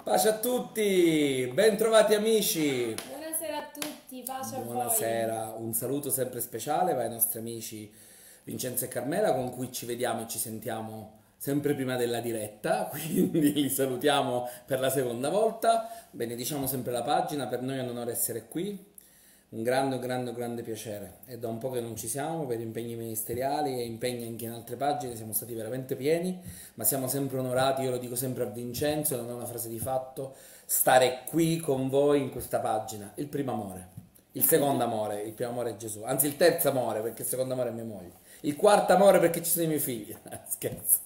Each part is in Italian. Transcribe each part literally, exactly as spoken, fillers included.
Pace a tutti, ben trovati amici. Buonasera a tutti, pace a voi. Buonasera, un saluto sempre speciale vai ai nostri amici Vincenzo e Carmela con cui ci vediamo e ci sentiamo sempre prima della diretta, quindi li salutiamo per la seconda volta. Benediciamo sempre la pagina, per noi è un onore essere qui. Un grande, grande, grande piacere. È da un po' che non ci siamo per impegni ministeriali e impegni anche in altre pagine, siamo stati veramente pieni, ma siamo sempre onorati, io lo dico sempre a Vincenzo, non è una frase di fatto, stare qui con voi in questa pagina. Il primo amore, il secondo amore, il primo amore è Gesù, anzi il terzo amore perché il secondo amore è mia moglie, il quarto amore perché ci sono i miei figli. Scherzo.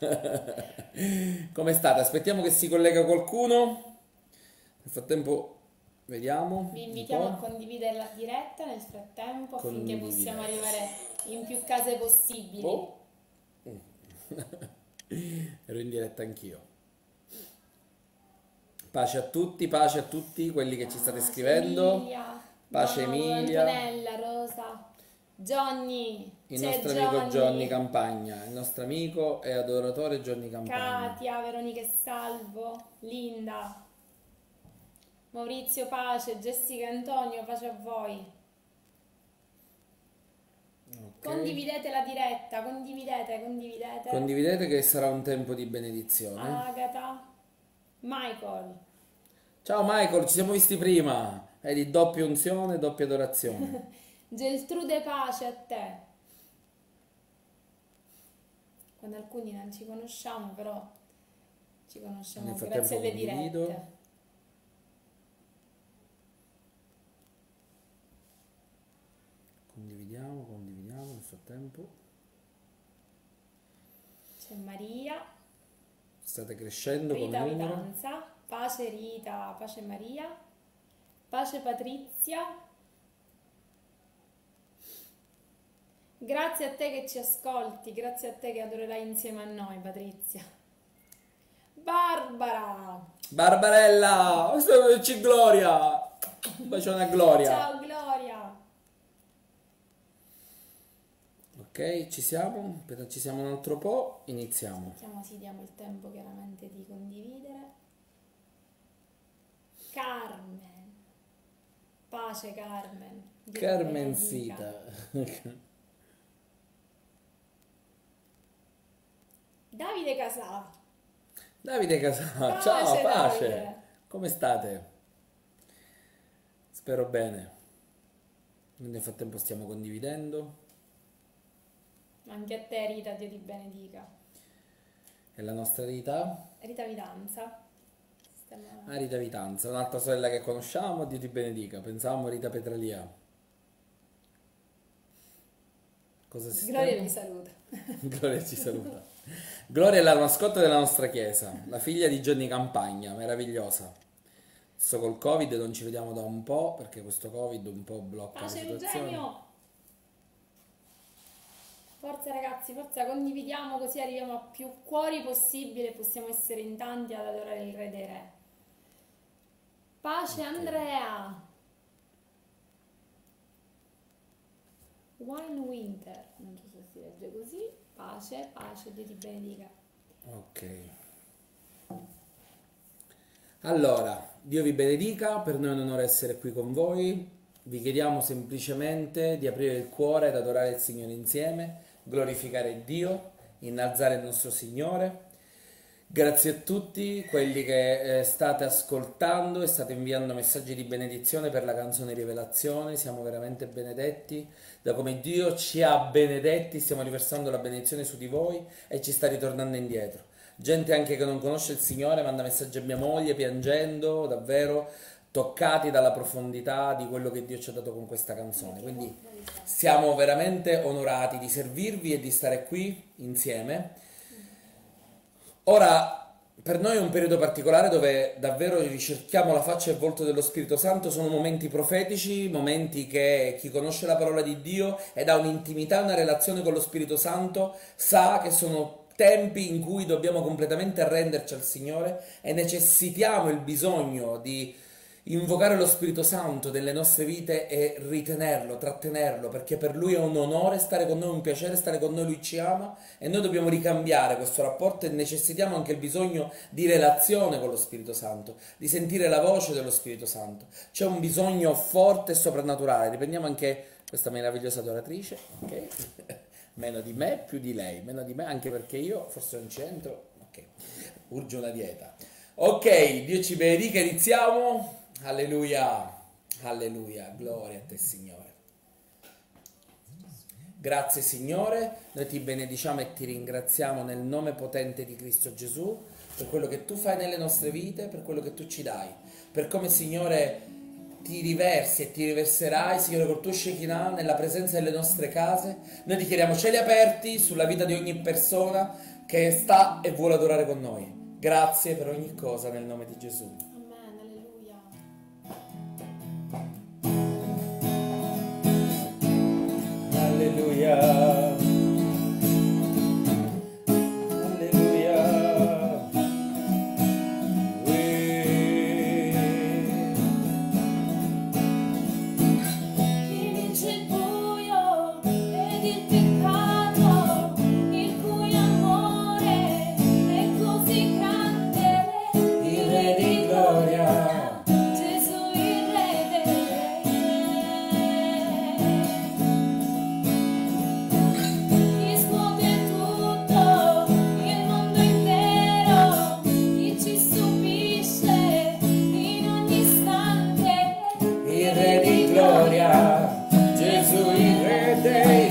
Come state? Aspettiamo che si collega qualcuno. Nel frattempo vediamo. Vi invitiamo a condividere la diretta nel frattempo affinché possiamo arrivare in più case possibili. Oh. Ero in diretta anch'io. Pace a tutti, pace a tutti quelli che ci state scrivendo. Emilia, Pace Mauro, Emilia. Antonella, Rosa, Johnny, Il c'è nostro amico Johnny Campagna, il nostro amico e adoratore Johnny Campagna. Katia, Veronica e Salvo, Linda, Maurizio, pace, Jessica e Antonio, pace a voi. Okay. Condividete la diretta, condividete, condividete. Condividete che sarà un tempo di benedizione. Agata, Michael. Ciao Michael, ci siamo visti prima. È di doppia unzione, doppia adorazione. Geltrude, pace a te. Quando alcuni non ci conosciamo, però ci conosciamo Nel frattempo grazie alle condivido. dirette. Condividiamo, condividiamo nel frattempo. C'è Maria, State crescendo come Rita numero. Vitanza, pace Rita, pace Maria, pace Patrizia. Grazie a te che ci ascolti, grazie a te che adorerai insieme a noi, Patrizia. Barbara. Barbarella, c'è Gloria. Un bacione a Gloria. Ciao Gloria. Ok, ci siamo? Appena ci siamo un altro po', iniziamo. Aspettiamo, sì, diamo il tempo chiaramente di condividere. Carmen. Pace Carmen. Dio ti Carmencita. benedica. Davide Casà. Davide Casà, Pace, ciao, pace. Davide. Come state? Spero bene. Noi nel frattempo stiamo condividendo. Anche a te Rita, Dio ti benedica. E la nostra Rita? Rita Vitanza. Stiamo... Ah, Rita Vitanza, un'altra sorella che conosciamo, Dio ti benedica. Pensavamo Rita Petralia. Cosa si Gloria sta? vi saluta. Gloria ci saluta. Gloria è la mascotte della nostra chiesa, la figlia di Johnny Campagna, meravigliosa. Adesso col Covid non ci vediamo da un po', perché questo Covid un po' blocca la Pace situazione. Eugenio. Forza ragazzi, forza, condividiamo così arriviamo a più cuori possibile e possiamo essere in tanti ad adorare il Re dei Re. Pace Ok. Andrea. Wine Winter, non so se si legge così. Pace, pace, Dio ti benedica. Ok. Allora, Dio vi benedica, per noi è un onore essere qui con voi. Vi chiediamo semplicemente di aprire il cuore ed adorare il Signore insieme, glorificare Dio, innalzare il nostro Signore. Grazie a tutti quelli che eh, state ascoltando e state inviando messaggi di benedizione per la canzone Rivelazione. Siamo veramente benedetti da come Dio ci ha benedetti, stiamo riversando la benedizione su di voi e ci sta ritornando indietro. Gente anche che non conosce il Signore manda messaggi a mia moglie piangendo, davvero toccati dalla profondità di quello che Dio ci ha dato con questa canzone. Quindi siamo veramente onorati di servirvi e di stare qui insieme. Ora, per noi è un periodo particolare dove davvero ricerchiamo la faccia e il volto dello Spirito Santo, sono momenti profetici, momenti che chi conosce la parola di Dio ed ha un'intimità, una relazione con lo Spirito Santo, sa che sono tempi in cui dobbiamo completamente arrenderci al Signore e necessitiamo il bisogno di invocare lo Spirito Santo nelle nostre vite e ritenerlo, trattenerlo, perché per Lui è un onore stare con noi, un piacere stare con noi, Lui ci ama e noi dobbiamo ricambiare questo rapporto e necessitiamo anche il bisogno di relazione con lo Spirito Santo, di sentire la voce dello Spirito Santo. C'è un bisogno forte e soprannaturale, riprendiamo anche questa meravigliosa adoratrice, ok? Meno di me, più di lei, meno di me anche perché io forse non c'entro, ok, urge una dieta. Ok, Dio ci benedica, iniziamo. Alleluia, alleluia, gloria a te Signore. Grazie Signore, noi ti benediciamo e ti ringraziamo nel nome potente di Cristo Gesù per quello che tu fai nelle nostre vite, per quello che tu ci dai, per come Signore ti riversi e ti riverserai Signore col tuo Shekinah nella presenza delle nostre case. Noi ti chiediamo cieli aperti sulla vita di ogni persona che sta e vuole adorare con noi. Grazie per ogni cosa nel nome di Gesù. Alleluia. Alleluia. Chi vince il buio ed il peccato, il cui amore è così grande, il Re di gloria, Gesù il Re dei Re. Chi scuote tutto, il mondo intero, chi ci stupisce in ogni istante, Il Re di gloria, Gesù il Re dei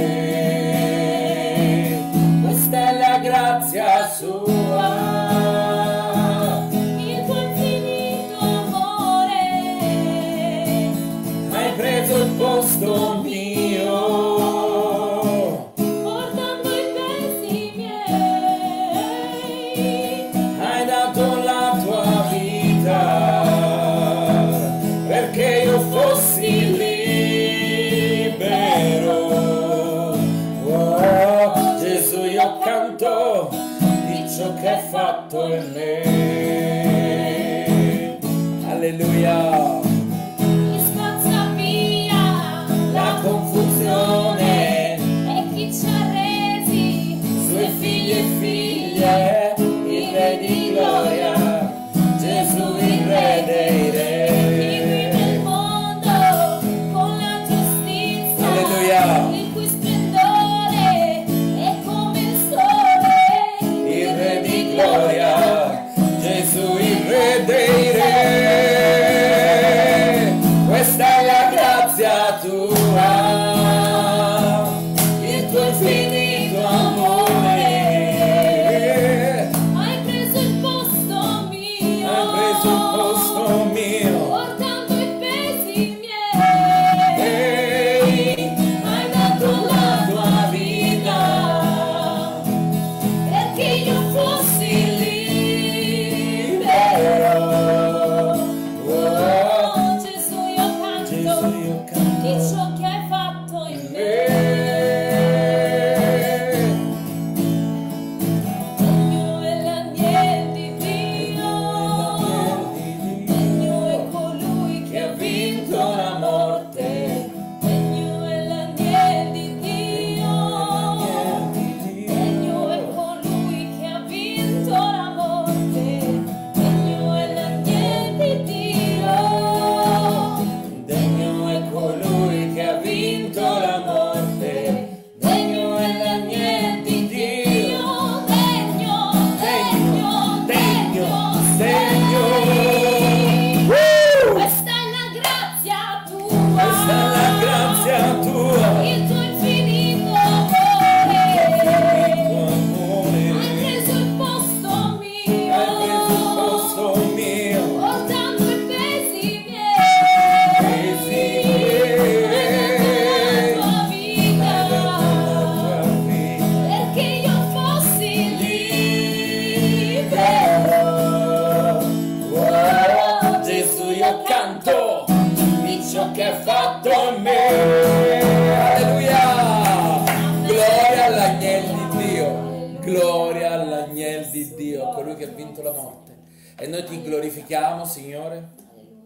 Re. Questa è la grazia sua. il tuo infinito amore, Hai preso il posto mio. portando i pesi miei, Hai dato la tua vita perché io fossi libero. Oh, Gesù, io canto di ciò che hai fatto in me. Alleluia. chi spazza via La confusione e chi ci ha resi suoi figli e figlie, il Re di gloria, Gesù il Re dei chi Re. guida il mondo con la giustizia, Alleluia. il cui splendore è come il sole, Il Re di gloria, Gesù il Re dei Re. Questa è la grazia tua, il tuo infinito amore. hai preso il posto mio, Hai preso il posto mio. portando i pesi miei, Ehi, hai dato la tua vita perché io fossi libero. Oh, Gesù, io canto Gesù, io di canto ciò che hai fatto in me. Degno è l'agnel di Dio, degno è colui che ha vinto la morte. Degno è l'agnel di Dio, degno è colui che ha vinto la morte. Degno è l'agnel di Dio, Degno è colui che ha vinto la morte. degno è l'agnel di Dio, degno, degno, Degno, degno, degno. degno. Uh! Questa è la grazia tua, Questa è la grazia tua. il tuo infinito Il tuo amore, hai amore. preso il posto mio, Hai preso il posto mio. portando i pesi Pesi miei, miei. hai dato la tua Hai vita dato la tua vita. perché io fossi libero. Oh, Gesù, io canto di ciò che hai fatto in me. Alleluia. Gloria all'agnel di Dio. Gloria all'agnel di Dio, colui che ha vinto la morte. E noi ti glorifichiamo, Signore, Alleluia.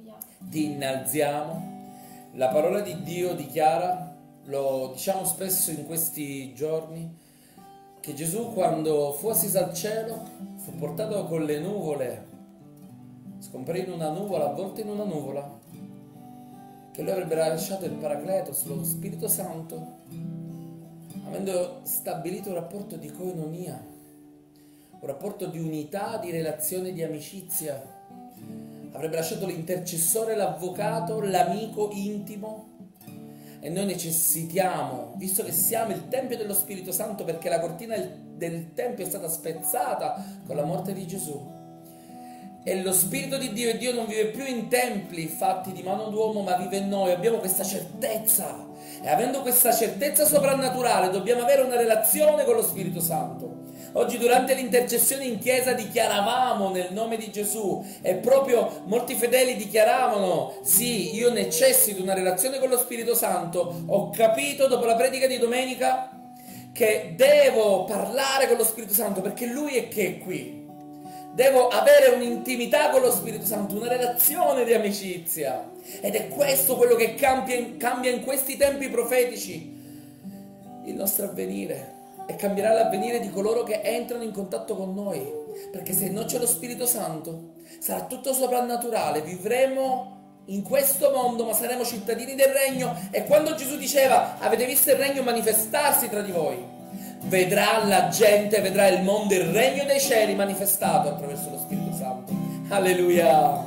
ti innalziamo. La parola di Dio dichiara, lo diciamo spesso in questi giorni, che Gesù quando fu asceso al cielo fu portato con le nuvole, scomparì in una nuvola, avvolto in una nuvola, che lui avrebbe lasciato il Paracletos, lo Spirito Santo, avendo stabilito un rapporto di koinonia, un rapporto di unità, di relazione, di amicizia. Avrebbe lasciato l'intercessore, l'avvocato, l'amico intimo. E noi necessitiamo, visto che siamo il Tempio dello Spirito Santo, perché la cortina del Tempio è stata spezzata con la morte di Gesù, e lo Spirito di Dio, e Dio non vive più in templi fatti di mano d'uomo, ma vive in noi. Abbiamo questa certezza, e avendo questa certezza soprannaturale dobbiamo avere una relazione con lo Spirito Santo. Oggi durante l'intercessione in chiesa dichiaravamo nel nome di Gesù, e proprio molti fedeli dichiaravano: sì, io necessito una relazione con lo Spirito Santo. Ho capito dopo la predica di domenica che devo parlare con lo Spirito Santo, perché Lui è che è qui. Devo avere un'intimità con lo Spirito Santo, una relazione di amicizia. Ed è questo quello che cambia in, cambia in questi tempi profetici il nostro avvenire, e cambierà l'avvenire di coloro che entrano in contatto con noi. Perché se non c'è lo Spirito Santo sarà tutto soprannaturale, vivremo in questo mondo ma saremo cittadini del regno. E quando Gesù diceva: avete visto il regno manifestarsi tra di voi, vedrà la gente, vedrà il mondo, il regno dei cieli manifestato attraverso lo Spirito Santo. Alleluia.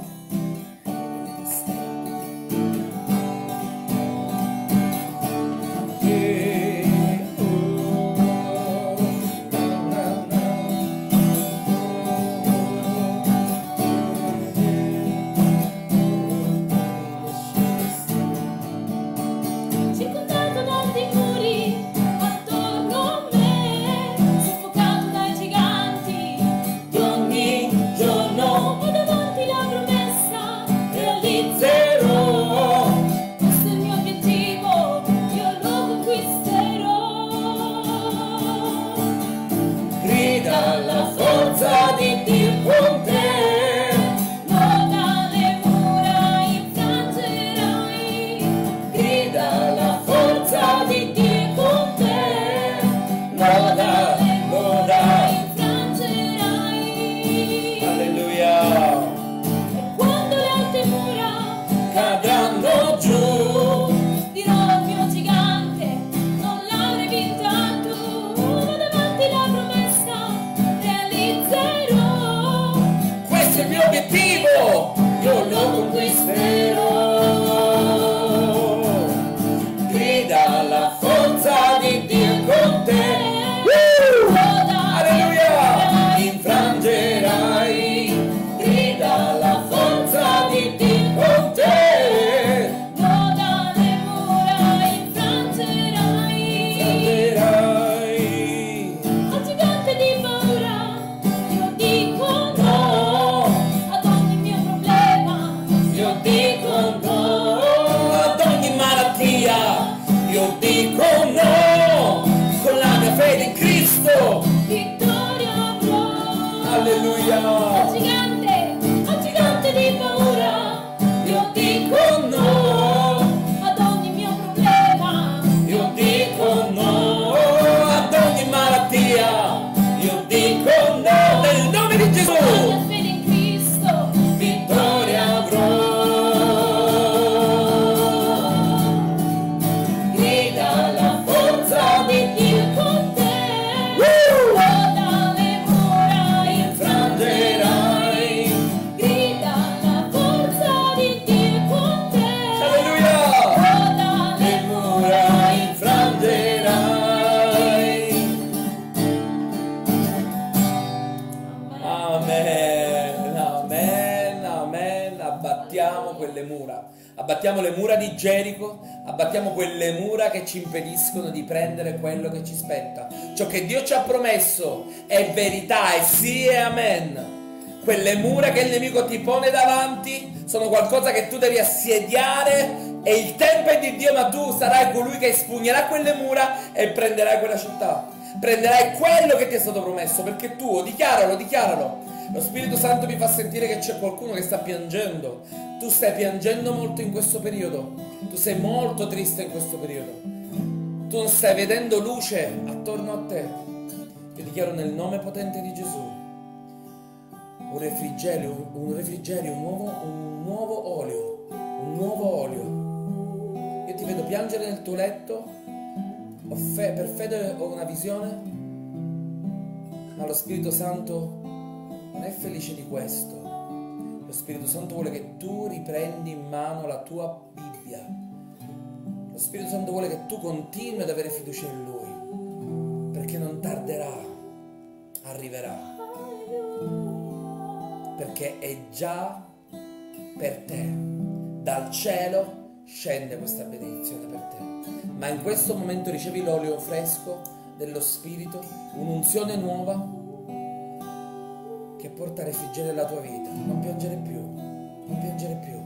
Circondato dai muri attorno a me, soffocato dai giganti di ogni giorno, ho davanti la promessa, realizzerò. Questo è il mio obiettivo, io lo conquisterò. Grida alla forza di Dio con te. Loda le mura infrangerai. Grida la forza di Dio con te. Loda Loda, le mura loda. infrangerai. Alleluia. E quando le alte mura Cadranno giù. dirò al mio gigante: non l'avrei vinta tu. Ho davanti la promessa, realizzerò. Questo è il mio obiettivo, io lo conquisterò. Grida la forza di Dio con te. Alleluia. Infrangerai. Grida la forza di Dio con te. Loda le mura infrangerai. Infrangerai. Al gigante di paura io dico no. No, Ad ogni mio problema io dico no. Ad ogni malattia io dico no. Con la mia fede in Cristo. vittoria avrò. Alleluia. Al gigante, al gigante di paura io dico no. Ad ogni mio problema Io dico no. Ad ogni malattia io dico no. Nel nome di Gesù. la mia fede in Cristo Vittoria avrò. Grida la forza di Dio con te. Woo! Loda le mura infrangerai. grida la forza di Dio con te. Alleluia. Loda Le le mura infrangerai. Amen, amen, amen. Abbattiamo quelle mura. Abbattiamo le mura di Gerico. Abbattiamo quelle mura che ci impediscono di prendere quello che ci spetta. Ciò che Dio ci ha promesso è verità, è sì e amen. Quelle mura che il nemico ti pone davanti sono qualcosa che tu devi assediare, e il tempo è di Dio, ma tu sarai colui che espugnerà quelle mura e prenderai quella città. Prenderai quello che ti è stato promesso, perché è tuo. Dichiaralo, dichiaralo. Lo Spirito Santo mi fa sentire che c'è qualcuno che sta piangendo. Tu stai piangendo molto in questo periodo. Tu sei molto triste in questo periodo. Tu non stai vedendo luce attorno a te. Io dichiaro nel nome potente di Gesù un refrigerio, un refrigerio, un nuovo, un nuovo olio, un nuovo olio. Io ti vedo piangere nel tuo letto. Ho fe- per fede ho una visione, ma lo Spirito Santo non è felice di questo. Lo Spirito Santo vuole che tu riprendi in mano la tua Bibbia. Lo Spirito Santo vuole che tu continui ad avere fiducia in Lui, perché non tarderà, arriverà, perché è già per te. Dal cielo scende questa benedizione per te. Ma in questo momento ricevi l'olio fresco dello Spirito, un'unzione nuova che porta a refrigerare la tua vita. Non piangere più, non piangere più.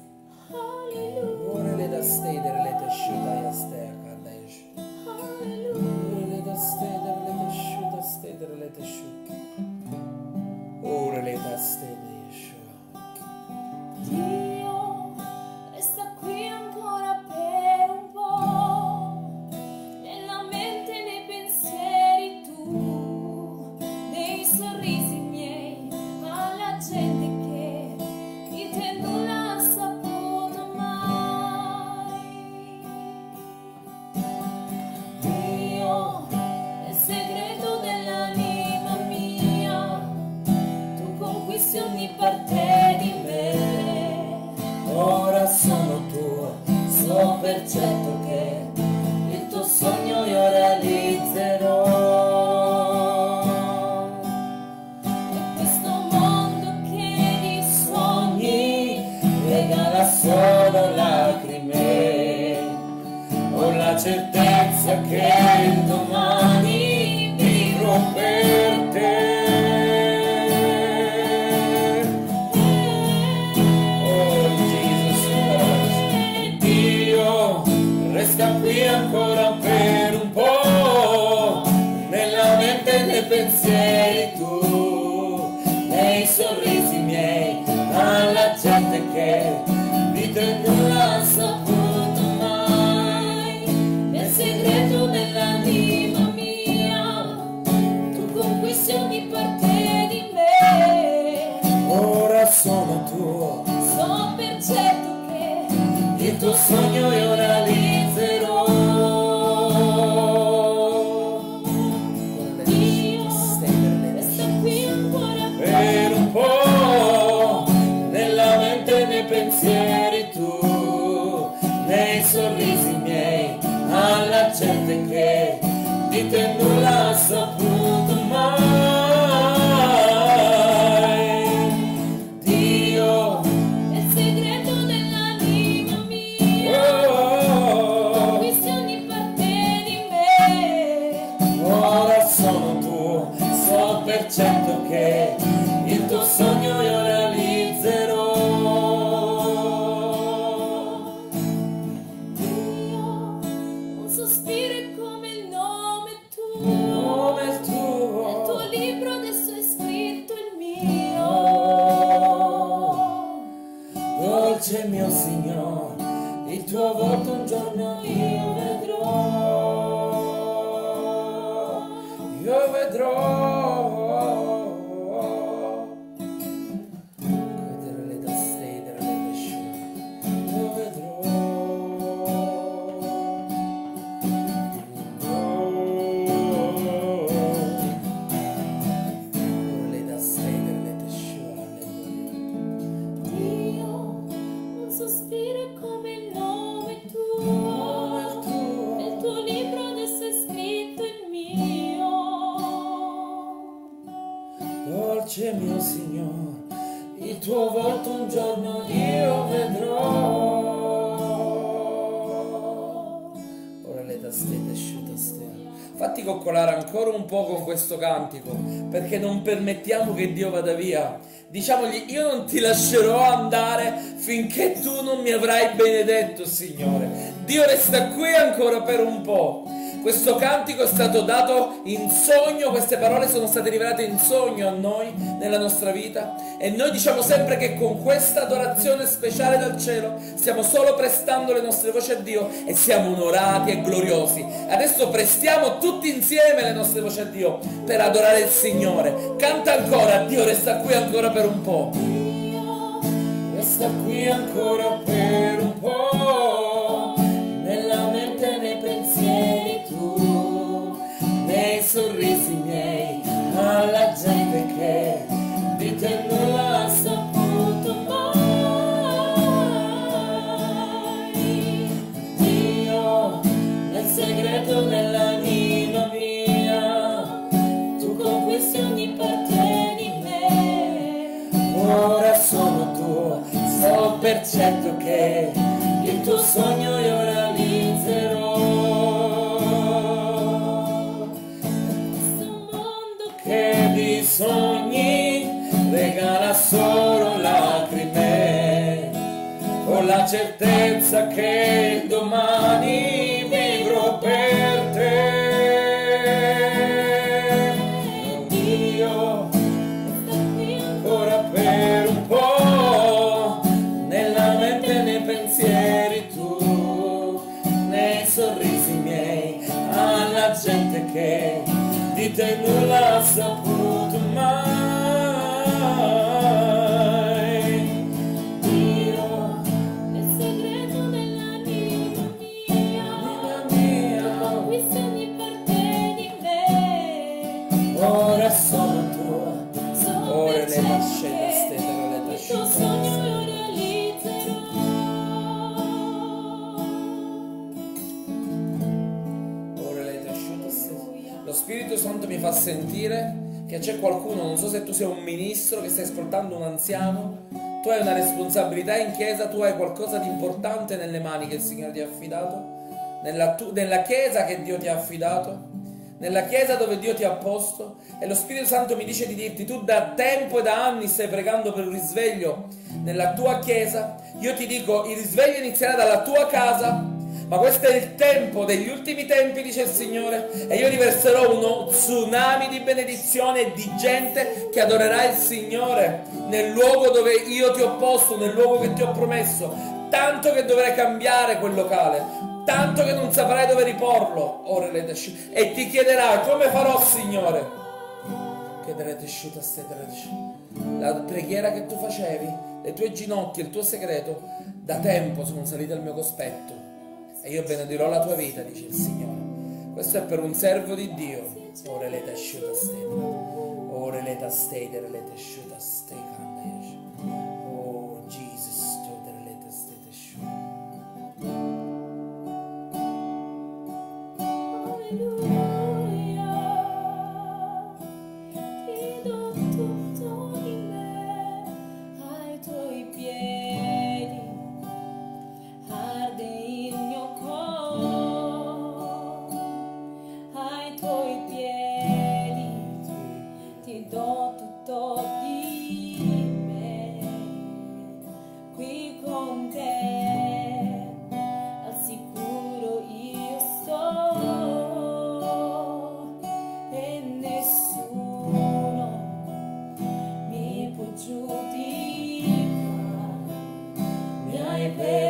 Ora le da stedere le tesciuta e astea candesh. Ora le da stedere le tesciuta stedere le tesciuta. Ora le da stedere Yeshua. Dio, resta qui ancora per un po', nella mente, nei pensieri tu, nei sorrisi miei, alla gente che di te non ha saputo mai. Dio, nel segreto dell'anima mia, tu conquisti ogni parte di me. Ora sono tuo, so per certo che il tuo sogno io realizzerò. E questo mondo che di sogni Regala solo lacrime, ho la certezza che il domani vivrò per te. Oh Jesus, Dio, resta qui ancora per un po', nella mente e nei pensieri tu, nei sorrisi miei, alla gente che di te non l'ha saputo mai. nel segreto dell'anima mia, tu conquisti ogni parte di me. Ora sono tuo, So per certo che il tuo sogno io realizzerò. Dio, resta qui ancora Per un po', nella mente e nei pensieri tu, nei sorrisi miei, alla gente che di te non l'ha saputo mai. Dio, nel segreto dell'anima mia, oh, conquisti ogni parte di me. ora sono tuo, so per certo che il tuo sogno io realizzerò. Dio, un sospiro è come il nome tuo, Come il nel tuo, tuo libro adesso è scritto il mio. dolce mio Signore, il tuo volto un giorno io vedrò, io vedrò. Vedere le taste, vedere le pesce, io vedrò. Ora le taste, vedere le pesce, alleluia. Dio, un sospiro è come il nome tuo, Come il tuo. nel tuo libro adesso è scritto il mio. Dolce mio Signore, il tuo volto un giorno io vedrò. Ora le taste asciutta stea. Fatti coccolare ancora un po' con questo cantico, perché non permettiamo che Dio vada via. Diciamogli: io non ti lascerò andare finché tu non mi avrai benedetto, Signore. Dio resta qui ancora per un po'. Questo cantico è stato dato in sogno, queste parole sono state rivelate in sogno a noi, nella nostra vita, e noi diciamo sempre che con questa adorazione speciale dal cielo stiamo solo prestando le nostre voci a Dio e siamo onorati e gloriosi. Adesso prestiamo tutti insieme le nostre voci a Dio per adorare il Signore. Canta ancora, Dio resta qui ancora per un po'. Resta qui ancora per un po', nella mente, nei pensieri tu, nei sorrisi miei, alla gente che di te non l'ha saputo mai. Dio, nel segreto dell'anima mia, tu conquisti ogni parte di me. Ora sono tuo, so per certo che il tuo sogno io realizzerò. Questo mondo che di sogni regala solo lacrime, con la certezza che il domani vivrò per te. Dio, ancora per un po', nella mente, nei pensieri tu, nei sorrisi miei, alla gente che di te nulla ha saputo mai. Dio, nel segreto dell'anima mia, tu conquisti ogni parte di me. Ora sono tua, ora le lasce da stella, le il tuo sogno io realizzerò. ora le lasce da stella. Lo Spirito Santo mi fa sentire che c'è qualcuno, non so se tu sei un ministro che stai ascoltando, un anziano, tu hai una responsabilità in chiesa, tu hai qualcosa di importante nelle mani che il Signore ti ha affidato, nella, tu, nella chiesa che Dio ti ha affidato, nella chiesa dove Dio ti ha posto, e lo Spirito Santo mi dice di dirti: tu da tempo e da anni stai pregando per un risveglio nella tua chiesa. Io ti dico, il risveglio inizierà dalla tua casa, ma questo è il tempo degli ultimi tempi, dice il Signore, e io riverserò uno tsunami di benedizione e di gente che adorerà il Signore nel luogo dove io ti ho posto, nel luogo che ti ho promesso, tanto che dovrai cambiare quel locale, tanto che non saprai dove riporlo. Ora le desci- e ti chiederai: come farò, Signore? Chiederete sciuta la preghiera che tu facevi, le tue ginocchia, il tuo segreto, da tempo sono salite al mio cospetto e io benedirò la tua vita, dice il Signore. Questo è per un servo di Dio. Ora le tasciuta stete, ora le tastate, le tasciuta ste candece. Oh Jesus, tu le tastate sciuta. Alleluia, ti do tutto di me, ai tuoi piedi arde il mio cuore, ai tuoi piedi ti do tutto di me, qui con te al sicuro io sto. E nessuno mi può giudicare, mi hai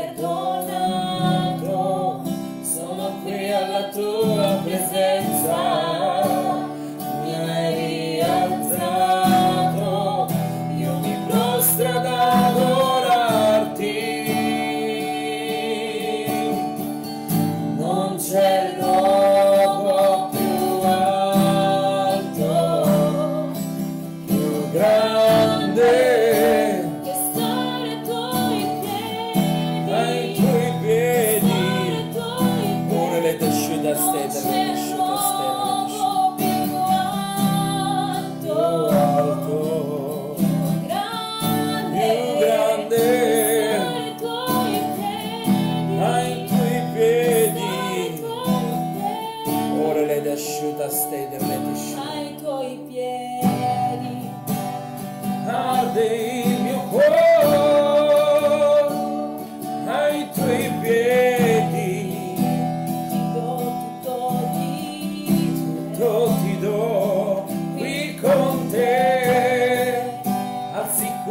perdonato, sono qui alla tua presenza, mi hai rialzato, io mi prostro ad adorarti, non c'è luogo più grande che stare ai tuoi piedi, Ai tuoi piedi, ai tuoi ora le tasciuta non stete, le c'è tasciuta luogo più alto, alto, più grande, più grande, stare ai tuoi piedi, ai tuoi piedi, ai tuoi piedi, ora le tasciuta stete, le tasciuta. ai tuoi piedi. Arde il mio cuore, ai tuoi piedi, Ti do tutto di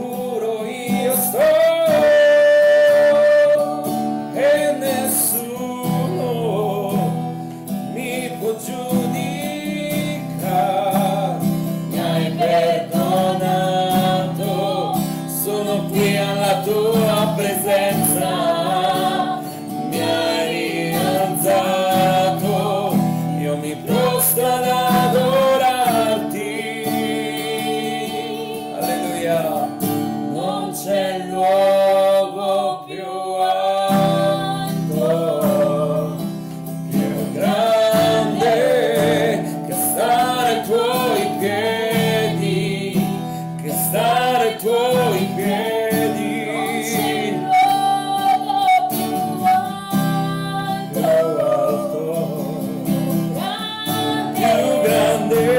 sicuro io sto e nessuno mi può giudicare. Mi hai perdonato, sono qui alla tua presenza, mi hai rialzato, io mi prostro ad adorarti. Alleluia. Non c'è luogo più alto, più grande che stare ai tuoi piedi, che stare ai tuoi piedi. Più alto, più grande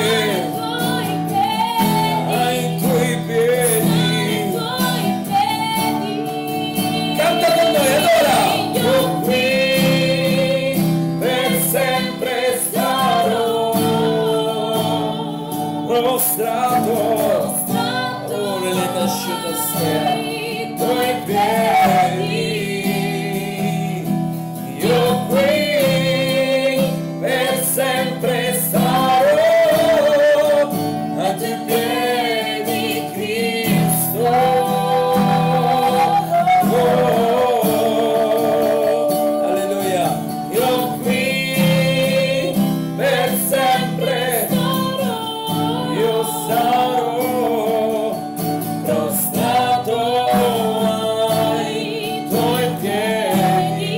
ai tuoi piedi. Canta con noi, allora. Io qui per sempre starò prostrato, ora le nascite sera ai tuoi piedi. Io qui per sempre starò ai tuoi piedi, Cristo. Oh, alleluia. Io qui per sempre io sarò prostrato ai tuoi piedi.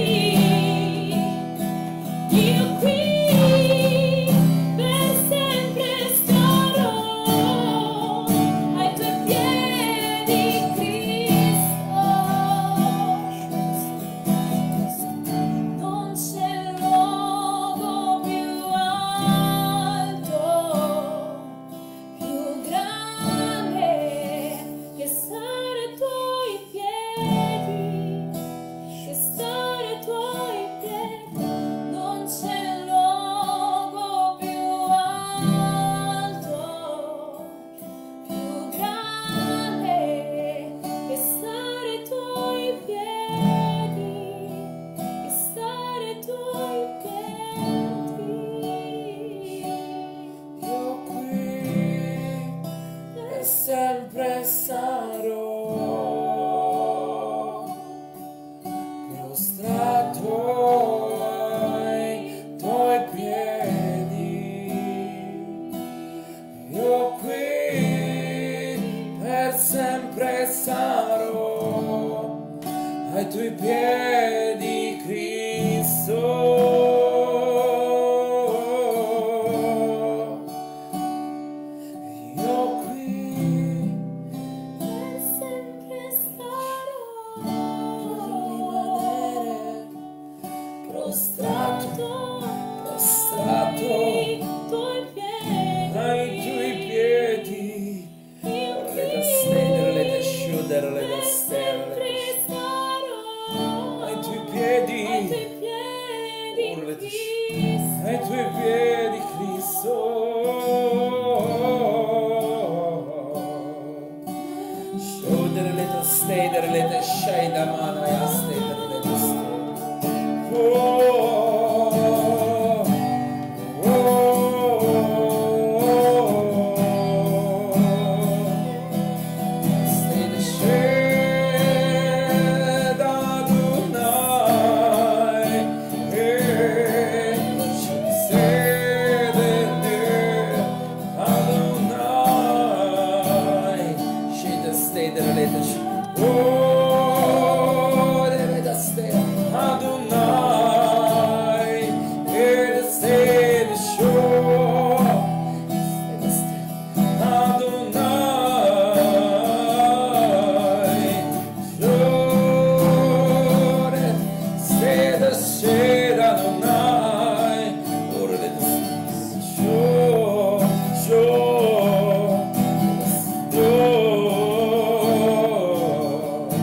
Io qui per sempre starò ai tuoi piedi, Cristo. Non c'è luogo più alto, più grande che stare ai tuoi piedi, che stare ai tuoi piedi. Non c'è luogo più alto, più grande che stare ai tuoi piedi, che stare ai tuoi piedi. Io qui per sempre sarò prostrato ai tuoi piedi. Io qui per sempre sarò ai tuoi piedi, Cristo. Io qui Per sempre starò prostrato, prostrato ai tuoi piedi. ai tuoi piedi. Io Le qui tastiere, le tasciutere, le tastiere, sempre starò ai tuoi piedi, ai tuoi piedi, Oh, le tasci- Cristo. ai tuoi piedi, Cristo. Sciodere le tastiere, le tasciai da mano e astere le tastiere. Oh, oh, Sede sceda Adonai, e ci sede Adonai. Sceda stede le tasciere. Oh, le tastiere Adonai, e sede show Adonai, Shore, sede sceda Adonai, ora le tastiere show, show, show.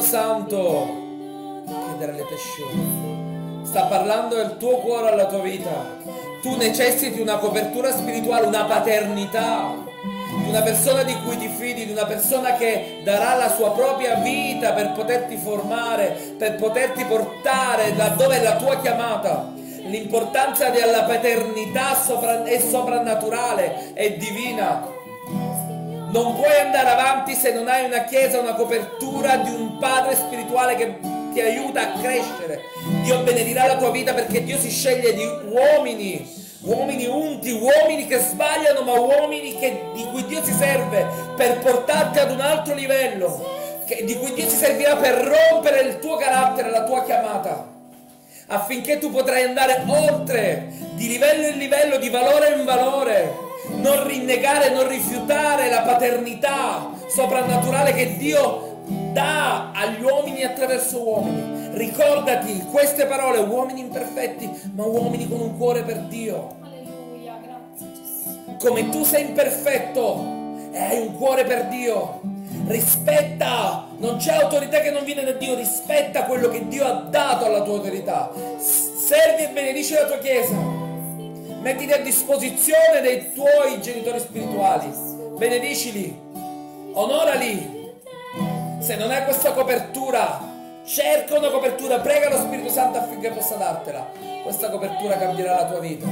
Santo, chiedere le tesciure, sta parlando del tuo cuore alla tua vita. Tu necessiti una copertura spirituale, una paternità, di una persona di cui ti fidi, di una persona che darà la sua propria vita per poterti formare, per poterti portare laddove è la tua chiamata. L'importanza della paternità sopra- è soprannaturale, è divina. Non puoi andare avanti se non hai una chiesa, una copertura di un padre spirituale che ti aiuta a crescere. Dio benedirà la tua vita perché Dio si sceglie di uomini, uomini unti, uomini che sbagliano, ma uomini che, di cui Dio si serve per portarti ad un altro livello, che, di cui Dio si servirà per rompere il tuo carattere, la tua chiamata, affinché tu potrai andare oltre, di livello in livello, di valore in valore. Non rinnegare, non rifiutare la paternità soprannaturale che Dio dà agli uomini attraverso uomini. Ricordati queste parole: uomini imperfetti, ma uomini con un cuore per Dio. Alleluia, grazie Gesù. Come tu sei imperfetto e hai un cuore per Dio, rispetta, non c'è autorità che non viene da Dio, rispetta quello che Dio ha dato alla tua autorità. Servi e benedici la tua chiesa. Mettiti a disposizione dei tuoi genitori spirituali, benedicili, onorali. Se non hai questa copertura, cerca una copertura, prega lo Spirito Santo affinché possa dartela. Questa copertura cambierà la tua vita.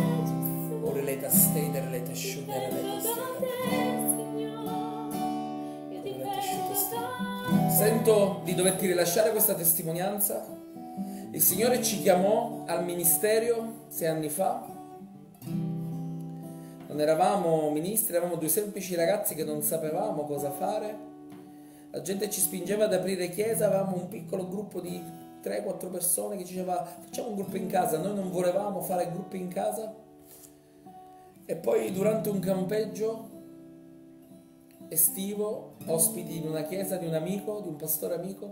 Sento di doverti rilasciare questa testimonianza. Il Signore ci chiamò al ministero sei anni fa. Non eravamo ministri, eravamo due semplici ragazzi che non sapevamo cosa fare. La gente ci spingeva ad aprire chiesa, avevamo un piccolo gruppo di tre quattro persone che ci diceva facciamo un gruppo in casa. Noi non volevamo fare gruppi in casa. E poi durante un campeggio estivo, ospiti in una chiesa di un amico, di un pastore amico,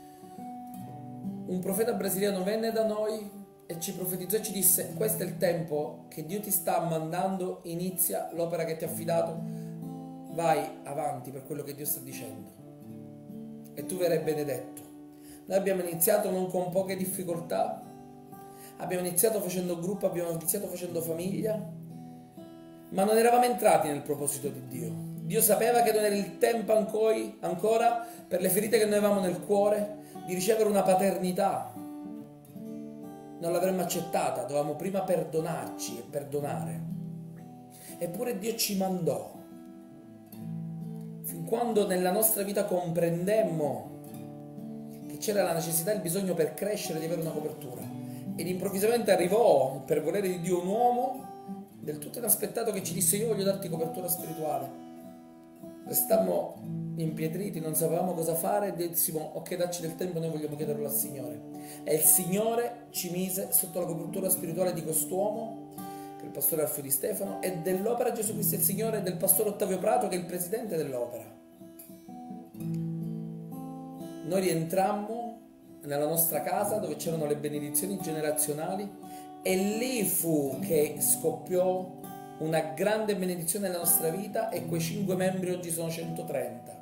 un profeta brasiliano venne da noi e ci profetizzò e ci disse: questo è il tempo che Dio ti sta mandando, inizia l'opera che ti ha affidato, vai avanti per quello che Dio sta dicendo e tu verrai benedetto. Noi abbiamo iniziato non con poche difficoltà, abbiamo iniziato facendo gruppo, abbiamo iniziato facendo famiglia, ma non eravamo entrati nel proposito di Dio. Dio sapeva che non era il tempo ancora, per le ferite che noi avevamo nel cuore, di ricevere una paternità. Non l'avremmo accettata, dovevamo prima perdonarci e perdonare. Eppure Dio ci mandò. Fin quando nella nostra vita comprendemmo che c'era la necessità e il bisogno per crescere di avere una copertura. Ed improvvisamente arrivò, per volere di Dio, un uomo del tutto inaspettato che ci disse: io voglio darti copertura spirituale. Restammo impietriti, non sapevamo cosa fare e dissimo: ok, dacci del tempo, noi vogliamo chiederlo al Signore. E il Signore ci mise sotto la copertura spirituale di quest'uomo, che è il pastore Alfio Di Stefano, e dell'Opera Gesù Cristo il Signore, e del pastore Ottavio Prato, che è il presidente dell'Opera. Noi rientrammo nella nostra casa dove c'erano le benedizioni generazionali, e lì fu che scoppiò una grande benedizione nella nostra vita, e quei cinque membri oggi sono centotrenta.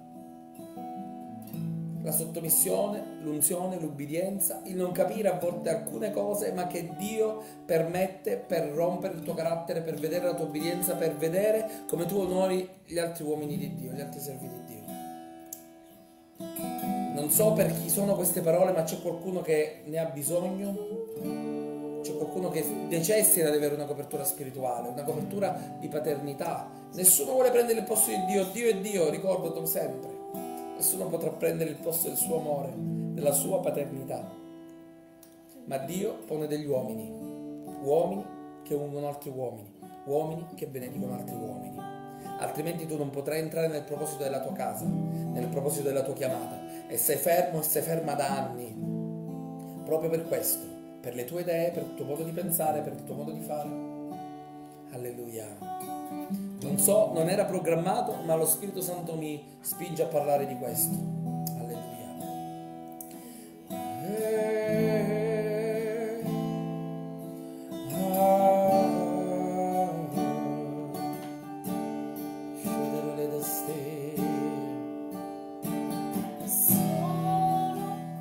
La sottomissione, l'unzione, l'ubbidienza, il non capire a volte alcune cose, ma che Dio permette per rompere il tuo carattere, per vedere la tua obbedienza, per vedere come tu onori gli altri uomini di Dio, gli altri servi di Dio. Non so per chi sono queste parole, ma c'è qualcuno che ne ha bisogno. C'è qualcuno che necessita di avere una copertura spirituale, una copertura di paternità. Nessuno vuole prendere il posto di Dio. Dio è Dio, ricordatelo sempre. Nessuno potrà prendere il posto del suo amore, della sua paternità. Ma Dio pone degli uomini, uomini che ungono altri uomini, uomini che benedicono altri uomini. Altrimenti tu non potrai entrare nel proposito della tua casa, nel proposito della tua chiamata. E sei fermo e sei ferma da anni. Proprio per questo. Per le tue idee, per il tuo modo di pensare, per il tuo modo di fare. Alleluia. Non so, non era programmato, ma lo Spirito Santo mi spinge a parlare di questo. Alleluia. Eh, ah, Sono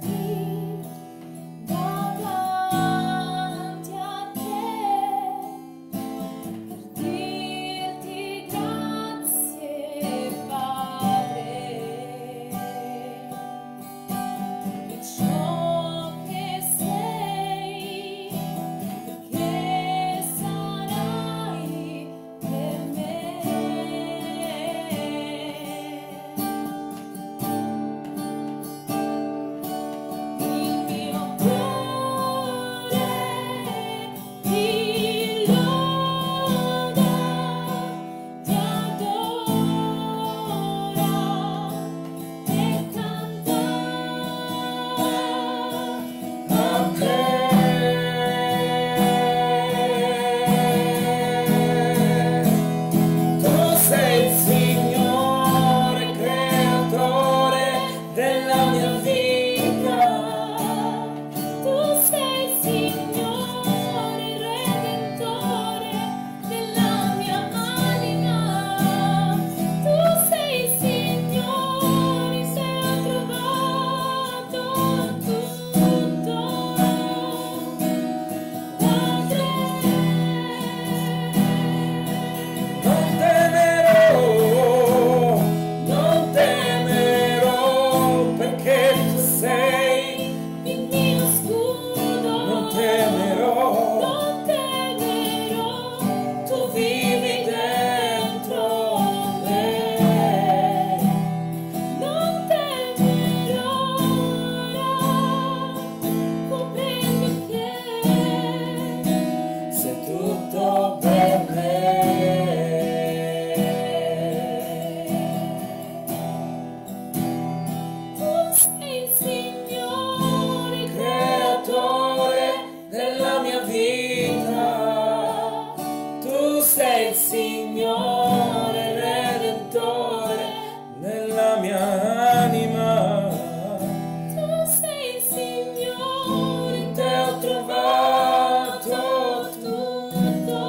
mia anima. Tu sei il Signore, In te ho trovato tutto.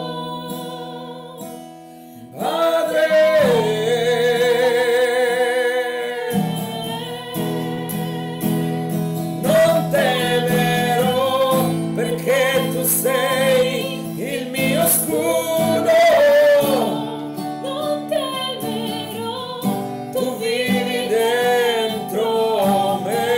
Padre. Non temerò perché tu sei il mio scudo. Non temerò, Tu vivi dentro me.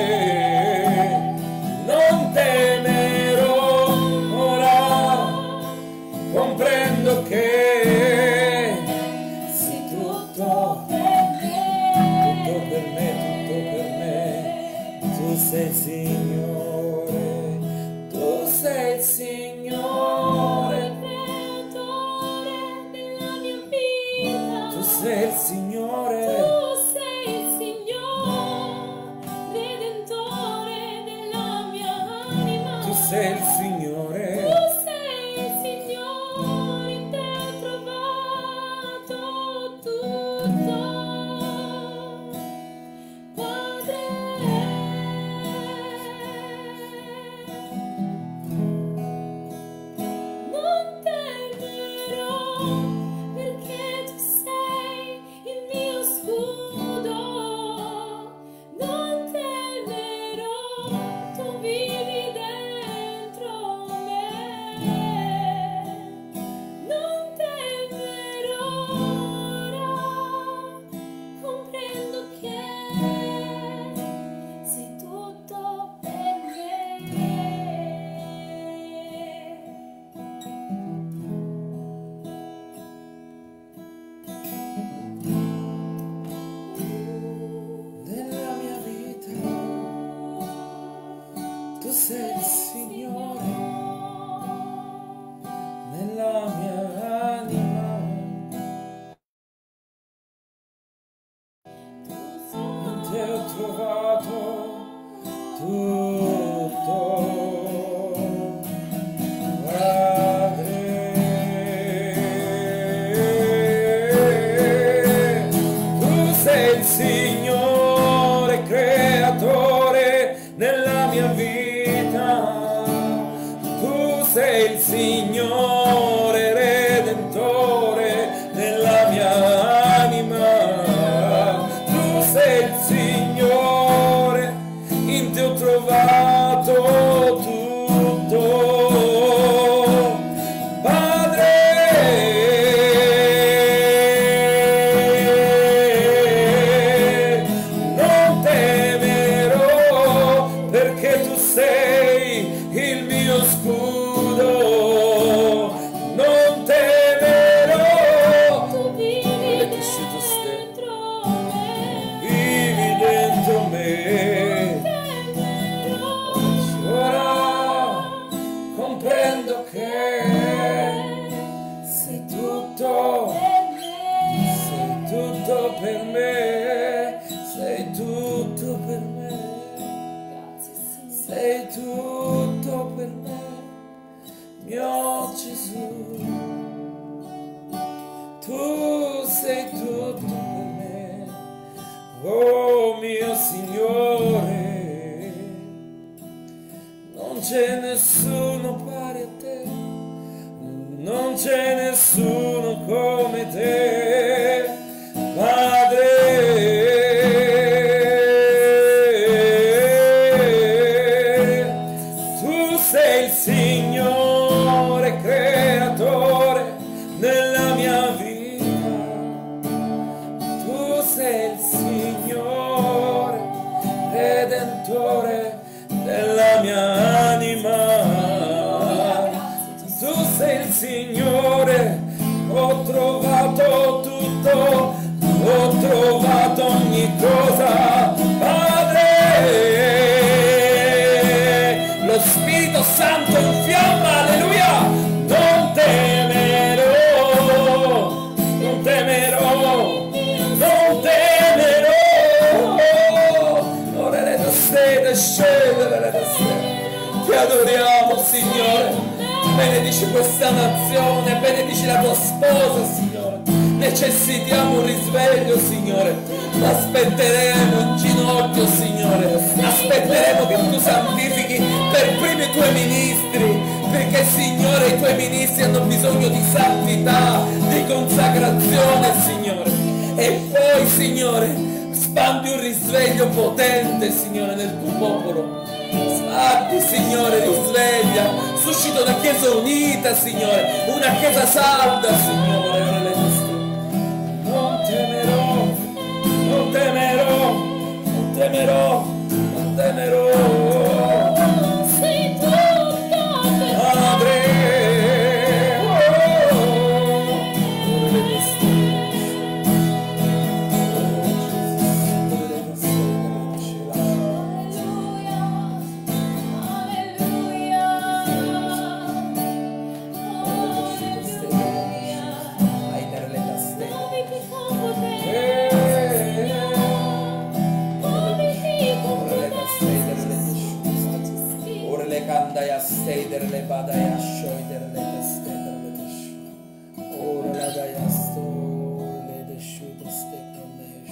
Non temerò, ora comprendo che sei tutto, tutto per me, tutto per me. Tu sei il Signore, tu sei il Signore, Creatore della mia vita. tu sei il Signore. Tu sei il Signore, Redentore della mia anima. Tu sei il Signore. Tu sei il Signore, in te ho trovato tutto. Padre. Non temerò perché tu sei il mio scudo. Non temerò, tu vivi dentro me. Non temerò, ora comprendo che sei tutto per me. Nella mia vita tu sei il Signore, nella mia anima in te ho trovato tutto. Padre, tu sei il Signore creatore nella mia vita. Tu sei il Signore redentore nella mia anima. Tu sei il Signore, in te ho trovato tutto. Padre, non temerò perché tu sei il mio scudo. Non temerò, Tu vivi È cresciuto ste- dentro me. vivi dentro me. Temerò, Ora comprendo che sei tutto, sei tutto per me, sei tutto per me, grazie Signore. sei tutto per me, mio Gesù. Tu sei tutto per me, oh mio Signore. Non c'è nessuno pari a te, non c'è nessuno come te, Padre. Tu sei il Signore creatore nella mia vita. Tu sei il Signore redentore della mia anima. Tu sei il Signore, ho trovato tutto, ho trovato ogni cosa, Padre. Lo Spirito Santo infiamma, alleluia. Non temerò, non temerò, non temerò. Ora le da sede, scendere le da sede. Ti adoriamo, Signore. Benedici questa nazione, benedici la tua sposa, Signore. necessitiamo un risveglio, Signore. Aspetteremo in ginocchio, Signore, aspetteremo che tu santifichi per primi i tuoi ministri, perché, Signore, i tuoi ministri hanno bisogno di santità, di consacrazione, Signore. E poi, Signore, spandi un risveglio potente, Signore, nel tuo popolo. Spandi, Signore, risveglia, suscita una chiesa unita, Signore, una chiesa salda, Signore. Non temerò, non temerò, non temerò, non temerò. Sei tu, Padre. Padre, Kandaya steder le badaya shoider le testeder le tesh. Ora la daya sto le deshu to steder nesh.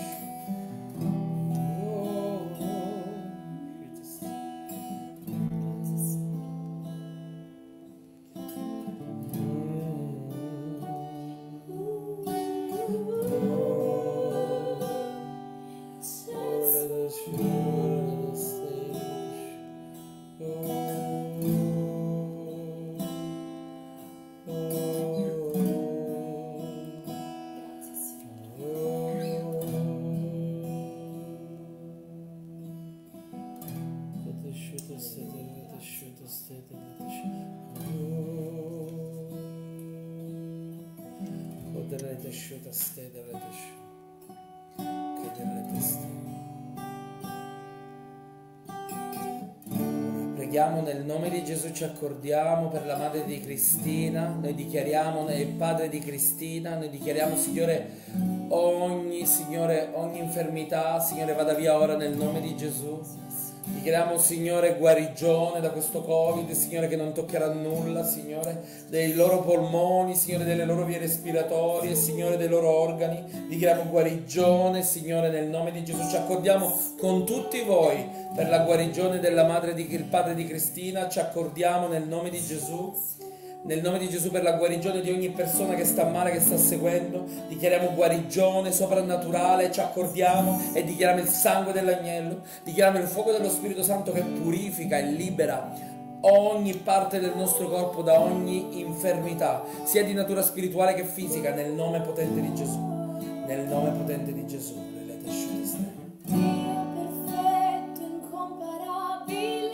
Preghiamo nel nome di Gesù, ci accordiamo per la madre di Cristina, noi dichiariamo il padre di Cristina, noi dichiariamo, Signore, ogni, Signore, ogni infermità, Signore, vada via ora nel nome di Gesù. Dichiariamo, Signore, guarigione da questo Covid, Signore, che non toccherà nulla, Signore, dei loro polmoni, Signore, delle loro vie respiratorie, Signore, dei loro organi. Dichiariamo guarigione, Signore, nel nome di Gesù. Ci accordiamo con tutti voi per la guarigione della madre di, il padre di Cristina. Ci accordiamo nel nome di Gesù. Nel nome di Gesù per la guarigione di ogni persona che sta male, che sta seguendo. Dichiariamo guarigione soprannaturale, ci accordiamo e dichiariamo il sangue dell'agnello. Dichiariamo il fuoco dello Spirito Santo che purifica e libera ogni parte del nostro corpo da ogni infermità, sia di natura spirituale che fisica, nel nome potente di Gesù. Nel nome potente di Gesù. Dio perfetto, incomparabile,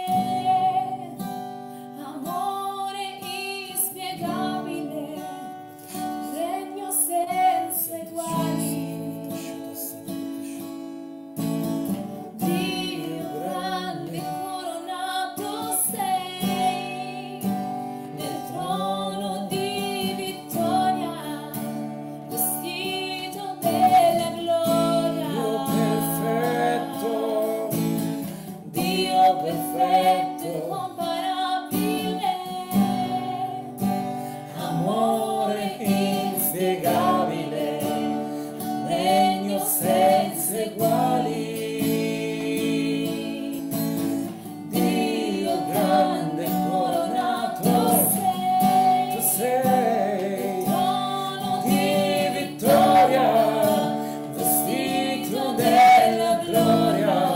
amore inspiegabile, regno senza eguali. Dio grande coronato sei, nel trono di vittoria, vestito della gloria. Dio perfetto, incomparabile, amore inspiegabile, regno senza eguali. Dio grande coronato sei, Tu sei trono di vittoria, vestito della gloria.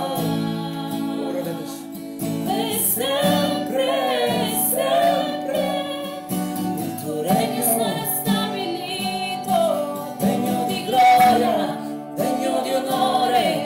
e sempre, sempre il tuo regno sarà stabilito, Degno di gloria, degno di onore,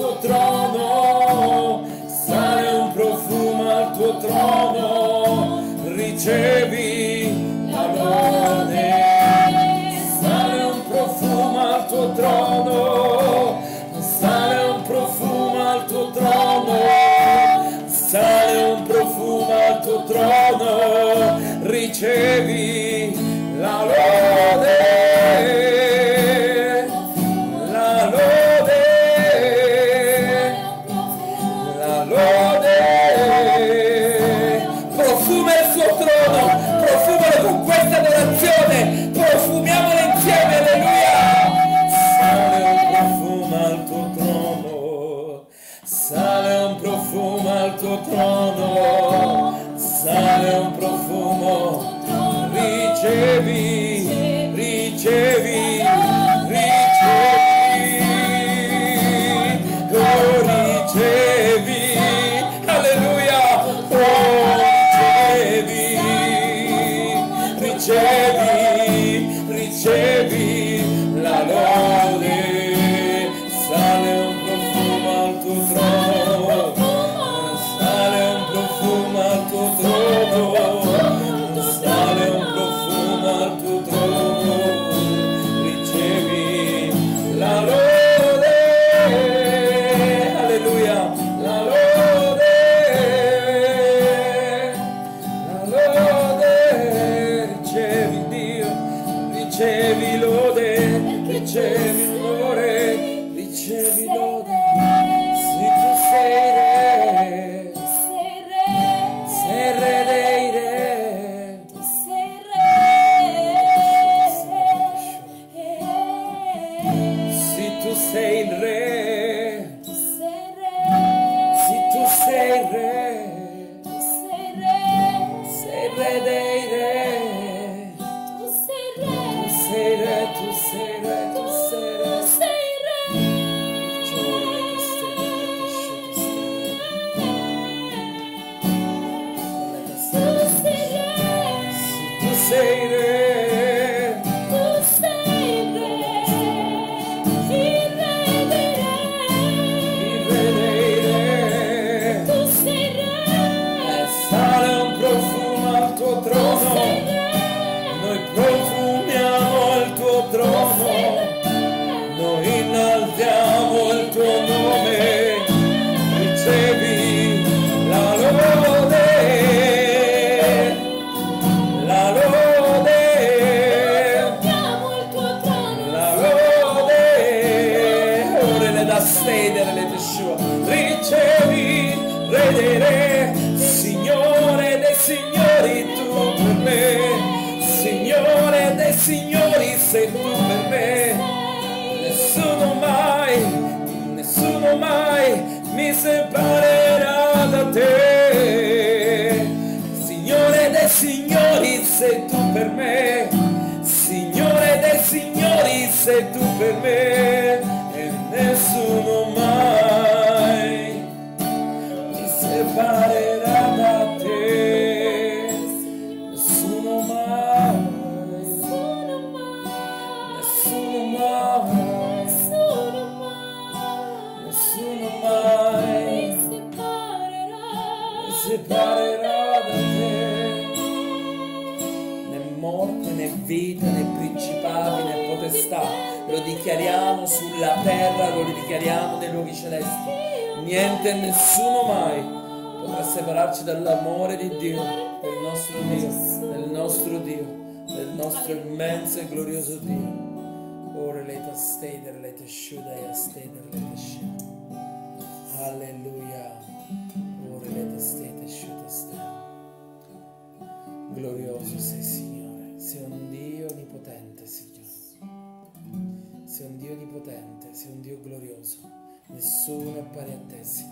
tuo trono, sale un profumo al tuo trono, ricevi la lode. Sale un profumo al tuo trono, sale un profumo al tuo trono, sale un profumo al tuo trono, ricevi la lode. Profumiamolo insieme, alleluia! Sale un profumo al tuo trono, sale un profumo al tuo trono, sale un profumo, ricevi, ricevi, ricevi, oh ricevi, alleluia, oh ricevi, ricevi. Ricevi la lode, sale un profumo al tuo trono, sale un profumo al tuo trono, sale un profumo al tuo trono, ricevi la lode, alleluia, la lode, la lode, ricevi Dio. Ricevi lode, ricevi onore, ricevi lode, se tu sei re, sei re dei re, se tu sei il re, se tu sei il re, sei re dei re. Sei re, tu sei re, tu sei re, tu sei re. Tu sei re, tu sei re, il re dei re, il re dei re. Tu sei re, e sale un profumo al tuo trono, noi profumiamo il tuo trono, noi innalziamo il tuo nome, ricevi la lode, la lode, la lode, ore le da stedere le tesciua, ricevi re dei re, Signore dei signori tu per me. Signore dei signori sei tu per me, nessuno mai, nessuno mai mi separerà da te. Signore dei signori sei tu per me, Signore dei signori sei tu per me, e nessuno mai mi separerà da te. Nessuno mai, nessuno mai, nessuno mai mi separerà da te. Né morte, né vita, né principati, né potestà, lo dichiariamo sulla terra, lo dichiariamo nei luoghi celesti. Niente e nessuno mai potrà separarci dall'amore di Dio, del nostro Dio, del nostro Dio, del nostro immenso e glorioso Dio. Ora leta steder, leta shuda, steder, leta shuda. Alleluia. Ora leta steder, shuda, steder. Glorioso sei, Signore. Sei un Dio onnipotente, Signore. Sei un Dio onnipotente, sei un Dio glorioso. Nessuno è pari a te, Signore.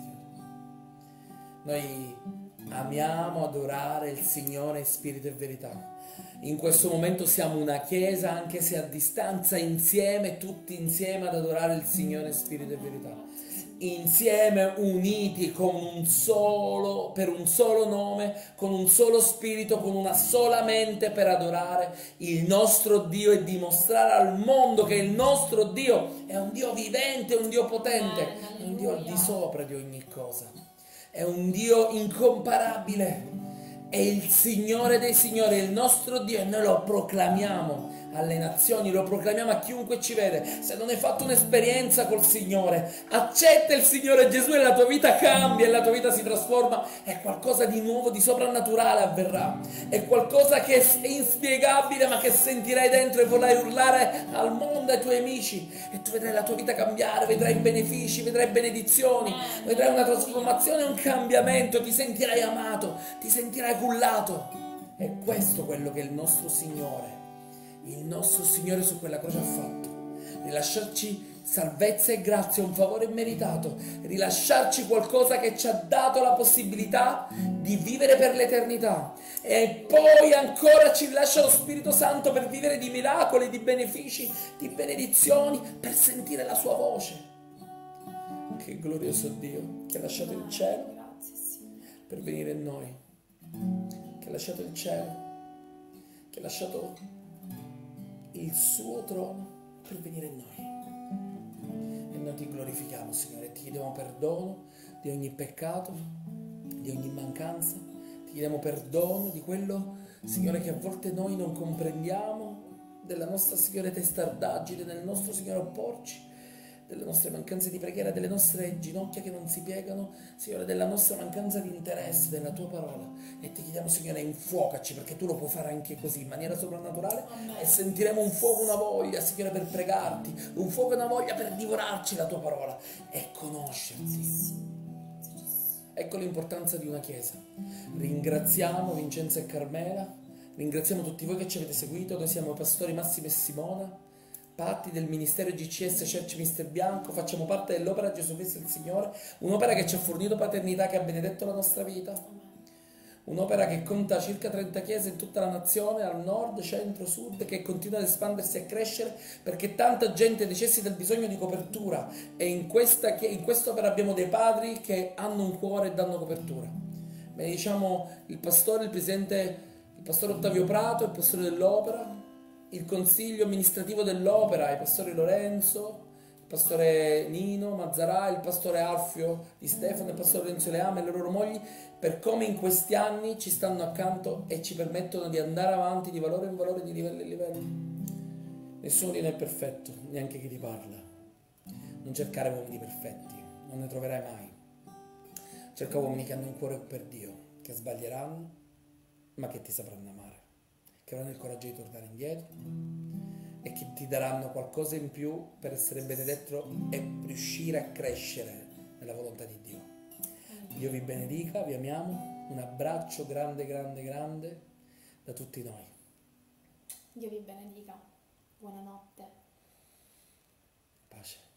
Noi amiamo adorare il Signore in spirito e verità. In questo momento siamo una chiesa, anche se a distanza, insieme, tutti insieme ad adorare il Signore in spirito e verità. insieme uniti con un solo, per un solo nome, con un solo spirito, con una sola mente per adorare il nostro Dio e dimostrare al mondo che il nostro Dio è un Dio vivente, un Dio potente, è un Dio al di sopra di ogni cosa, è un Dio incomparabile, è il Signore dei Signori, è il nostro Dio e noi lo proclamiamo alle nazioni, lo proclamiamo a chiunque ci vede. Se non hai fatto un'esperienza col Signore, accetta il Signore Gesù e la tua vita cambia e la tua vita si trasforma, è qualcosa di nuovo, di soprannaturale avverrà, è qualcosa che è inspiegabile ma che sentirai dentro e vorrai urlare al mondo, ai tuoi amici, e tu vedrai la tua vita cambiare, vedrai benefici, vedrai benedizioni, vedrai una trasformazione, un cambiamento, ti sentirai amato, ti sentirai cullato. È questo quello che il nostro Signore il nostro Signore su quella croce ha fatto, rilasciarci salvezza e grazia, un favore immeritato, rilasciarci qualcosa che ci ha dato la possibilità di vivere per l'eternità, e poi ancora ci rilascia lo Spirito Santo per vivere di miracoli, di benefici, di benedizioni, per sentire la sua voce. Che glorioso Dio che ha lasciato il cielo per venire in noi, che ha lasciato il cielo, che ha lasciato il suo trono per venire in noi. E noi ti glorifichiamo, Signore, ti chiediamo perdono di ogni peccato, di ogni mancanza, ti chiediamo perdono di quello, Signore, che a volte noi non comprendiamo, della nostra, Signore, testardaggine, del nostro, Signore, opporci, delle nostre mancanze di preghiera, delle nostre ginocchia che non si piegano, Signore, della nostra mancanza di interesse della tua parola. E ti chiediamo, Signore, infuocaci, perché tu lo puoi fare anche così, in maniera soprannaturale. Amen. E sentiremo un fuoco, una voglia, Signore, per pregarti, un fuoco e una voglia per divorarci la tua parola e conoscerti. Ecco l'importanza di una chiesa. Ringraziamo Vincenzo e Carmela, ringraziamo tutti voi che ci avete seguito. Noi siamo i pastori Massimo e Simona Patti del ministero G C S Church Mister Bianco, facciamo parte dell'opera Gesù Cristo il Signore, un'opera che ci ha fornito paternità, che ha benedetto la nostra vita, un'opera che conta circa trenta chiese in tutta la nazione, al nord, centro, sud, che continua ad espandersi e a crescere perché tanta gente necessita il bisogno di copertura, e in questa in quest'opera abbiamo dei padri che hanno un cuore e danno copertura. Benediciamo il pastore, il presidente, il pastore Ottavio Prato, il pastore dell'opera, il consiglio amministrativo dell'opera, il pastore Lorenzo, il pastore Nino Mazzarà, il pastore Alfio Di Stefano, il pastore Lorenzo Leame e le loro mogli, per come in questi anni ci stanno accanto e ci permettono di andare avanti di valore in valore, di livello in livello. Nessuno di noi è perfetto, neanche chi ti parla. Non cercare uomini perfetti, non ne troverai mai. Cerca uomini che hanno un cuore per Dio, che sbaglieranno, ma che ti sapranno amare, che avranno il coraggio di tornare indietro e che ti daranno qualcosa in più per essere benedetto e riuscire a crescere nella volontà di Dio. Dio vi benedica, vi amiamo, un abbraccio grande, grande, grande da tutti noi. Dio vi benedica, buonanotte. Pace.